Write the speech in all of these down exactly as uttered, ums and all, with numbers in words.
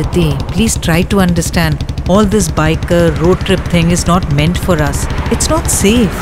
Aditi, please try to understand. All this biker road trip thing is not meant for us. It's not safe.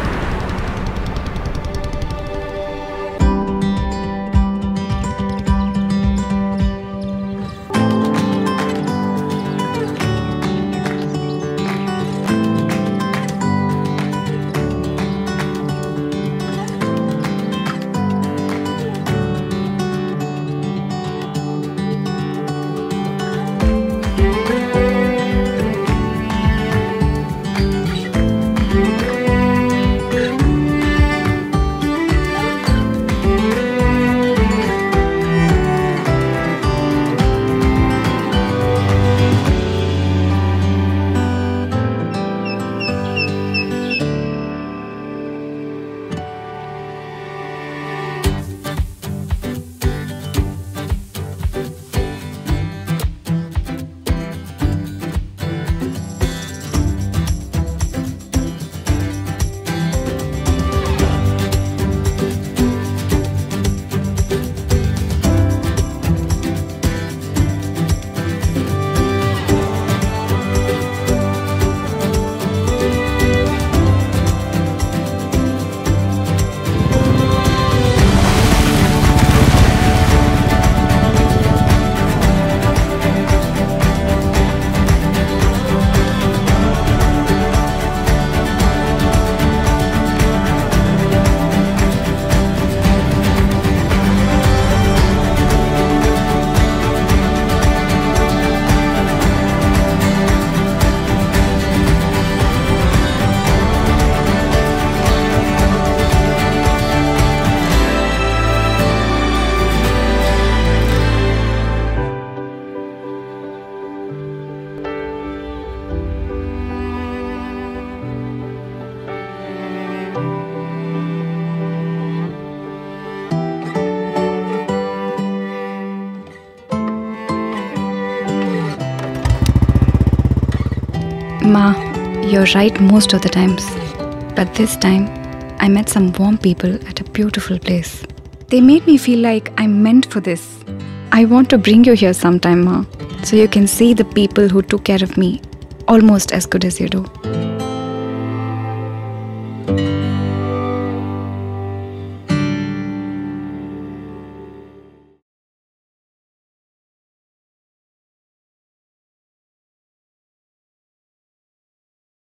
Ma, you're right most of the times. But this time, I met some warm people at a beautiful place. They made me feel like I'm meant for this. I want to bring you here sometime, Ma, so you can see the people who took care of me almost as good as you do.